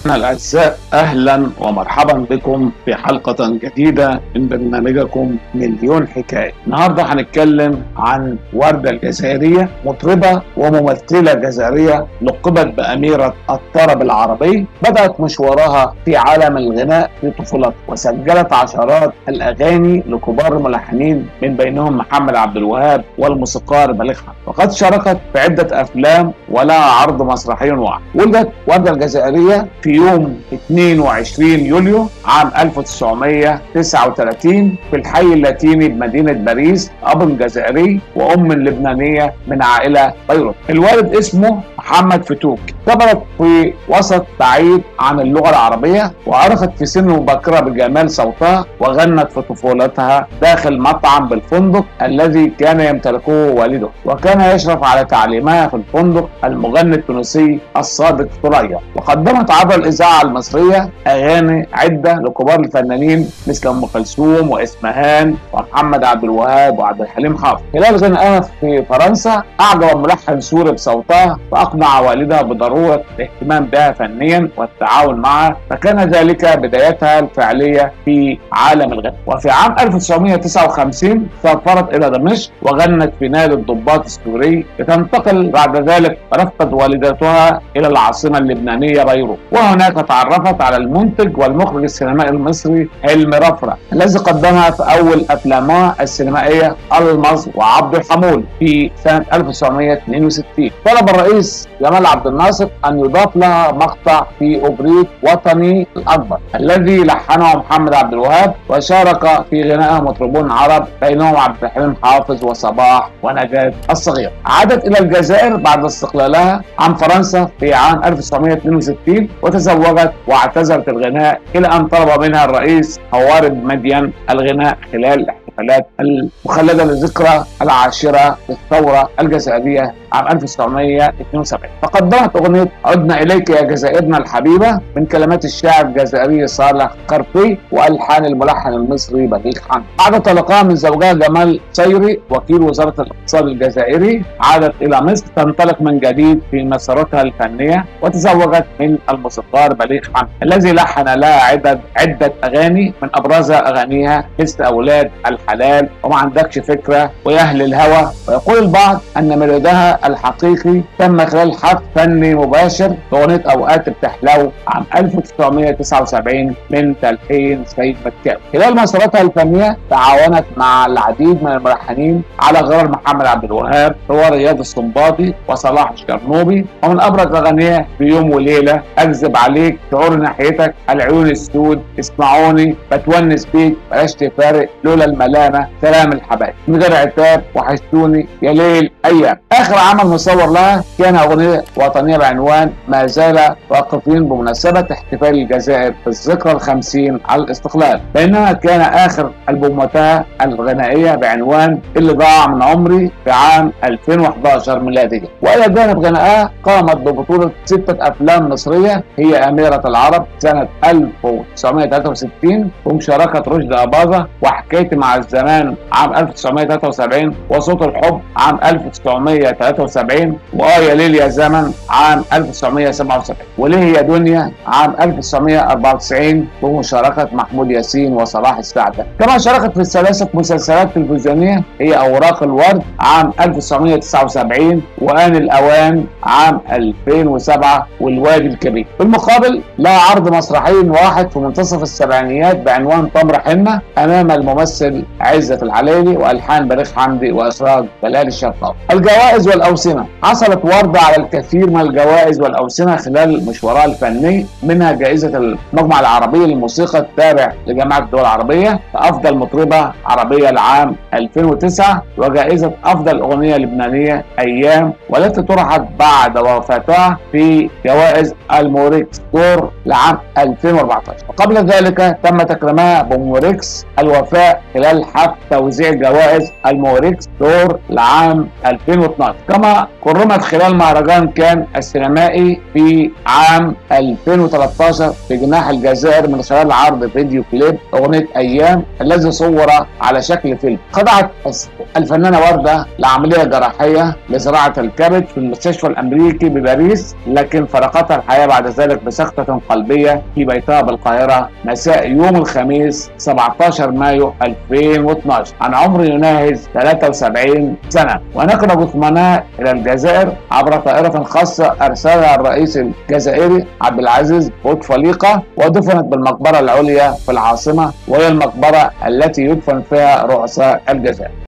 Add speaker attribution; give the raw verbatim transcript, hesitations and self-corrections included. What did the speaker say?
Speaker 1: مستمعينا الأعزاء، أهلا ومرحبا بكم في حلقة جديدة من برنامجكم مليون حكاية. النهاردة هنتكلم عن وردة الجزائرية، مطربة وممثلة جزائرية لقبت بأميرة الطرب العربي. بدأت مشوارها في عالم الغناء في طفولتها، وسجلت عشرات الأغاني لكبار الملحنين من بينهم محمد عبد الوهاب والموسيقار بليغ حمدي، وقد شاركت في عدة أفلام ولها عرض مسرحي واحد. ولدت وردة الجزائرية في يوم اثنين وعشرين يوليو عام ألف وتسعمائة وتسعة وثلاثين في الحي اللاتيني بمدينة باريس، أب جزائري وأم لبنانية من عائلة بيروت. الوالد اسمه محمد فتوك. كبرت في وسط بعيد عن اللغة العربية، وعرفت في سن مبكرة بجمال صوتها، وغنت في طفولتها داخل مطعم بالفندق الذي كان يمتلكه والده، وكان يشرف على تعليمها في الفندق المغني التونسي الصادق ثريا. وقدمت عبر الإذاعة المصرية أغاني عدة لكبار الفنانين مثل أم كلثوم وإسمهان ومحمد عبد الوهاب وعبد الحليم حافظ. خلال غنائها في فرنسا أعجب ملحن سوري بصوتها، فأقنع والدها بضرورة الاهتمام بها فنيا والتعاون معها، فكان ذلك بدايتها الفعلية في عالم الغناء. وفي عام ألف وتسعمائة وتسعة وخمسين سافرت إلى دمشق وغنت في نادي الضباط السوري، لتنتقل بعد ذلك رفقة والدتها إلى العاصمة اللبنانية بيروت، وهناك تعرفت على المنتج والمخرج السينمائي المصري حلمي رفرة الذي قدمها في أول أفلامها السينمائية المظ وعبد الحمول في سنة ألف وتسعمائة واثنين وستين. طلب الرئيس جمال عبد الناصر أن يضاف لها مقطع في أوبريت وطني الأكبر الذي لحنه محمد عبد الوهاب، وشارك في غنائها مطربون عرب بينهم عبد الحليم حافظ وصباح ونجاة الصغير. عادت إلى الجزائر بعد استقلالها عن فرنسا في عام ألف وتسعمائة واثنين وستين، وتزوجت واعتزلت الغناء إلى أن طلب منها الرئيس هوارد مدين الغناء خلال الاحتفالات المخلدة لذكرى العاشرة للثورة الجزائرية عام ألف وتسعمائة واثنين وسبعين. فقدمت أغنية عدنا إليك يا جزائرنا الحبيبة من كلمات الشاعر الجزائري صالح قرطي وألحان الملحن المصري بليغ حمدي. بعد طلاقها من زوجها جمال صيري وكيل وزارة الاقتصاد الجزائري، عادت إلى مصر تنطلق من جديد في مسيرتها الفنية، وتزوجت من الموسيقار بليغ حمدي الذي لحن لها عدة عدة أغاني، من أبرزها أغانيها مثل أولاد الحلال وما عندكش فكرة ويا أهل الهوى. ويقول البعض أن ميلادها الحقيقي تم خلال حفل فني مباشر بأغنية أوقات بتحلو عام ألف وتسعمائة وتسعة وسبعين من تلحين سيد مكاوي. خلال مسيرتها الفنية تعاونت مع العديد من الملحنين على غرار محمد عبد الوهاب ورياض السنباطي وصلاح الشرنوبي، ومن أبرز أغانيها في يوم وليلة، أكذب عليك، شعور ناحيتك، العيون السود، اسمعوني، بتونس بيك، بلاش تفارق، لولا الملامة، سلام الحبايب، من غير عتاب، وحشتوني، يا ليل أيام. آخر عمل مصور لها كان أغنية وطنية بعنوان ما زال واقفين بمناسبة احتفال الجزائر بالذكرى الخمسين على الاستقلال، بينما كان آخر ألبوماتها الغنائية بعنوان اللي ضاع من عمري في عام ألفين وأحد عشر ميلادية. وإلى جانب غنائها قامت ببطولة ستة أفلام مصرية، هي أميرة العرب سنة ألف وتسعمائة وثلاثة وستين ومشاركة رشدي أباظة، وحكايتي مع الزمان عام ألف وتسعمائة وثلاثة وسبعين، وصوت الحب عام ألف وتسعمائة وثلاثة وسبعين، وآه يا ليل يا زمن عام ألف وتسعمائة وسبعة وسبعين، وليه يا دنيا عام ألف وتسعمائة وأربعة وتسعين بمشاركة محمود ياسين وصلاح السعدة. كما شاركت في ثلاثة مسلسلات تلفزيونية، هي أوراق الورد عام ألف وتسعمائة وتسعة وسبعين، وآن الأوان عام ألفين وسبعة، والوادي الكبير. في المقابل لها عرض مسرحي واحد في منتصف السبعينيات بعنوان تمر حنة أمام الممثل عزت العليلي، وألحان بليغ حمدي وإخراج جلال الشرقاوي. الجوائز والأوسمة. حصلت وردة على الكثير من الجوائز والأوسمة خلال مشوارها الفني، منها جائزة المجمع العربي للموسيقى التابع لجامعة الدول العربية كأفضل مطربة عربية لعام ألفين وتسعة، وجائزة أفضل أغنية لبنانية أيام، والتي طرحت بعد وفاتها في جوائز الموريكس دور لعام ألفين وأربعة عشر. وقبل ذلك تم تكريمها بموريكس الوفاء خلال حفل توزيع جوائز الموريكس دور لعام ألفين واثناشر. كما كرمت خلال مهرجان كان السينمائي في عام ألفين وثلاثة عشر في جناح الجزائر من خلال عرض فيديو كليب أغنية أيام الذي صور على شكل فيلم. خضعت الفنانة وردة لعملية جراحية لزراعة الكبد في المستشفى الأمريكي بباريس، لكن فرقتها الحياة بعد ذلك بسكتة قلبية في بيتها بالقاهرة مساء يوم الخميس سبعة عشر مايو ألفين واثناشر عن عمر يناهز ثلاثة وسبعين سنة. ونقل جثمانها إلى الجزائر عبر طائرة خاصة أرسلها الرئيس الجزائري عبد العزيز بوتفليقة، ودفنت بالمقبرة العليا في العاصمة، وهي المقبرة التي يدفن فيها رؤساء الجزائر.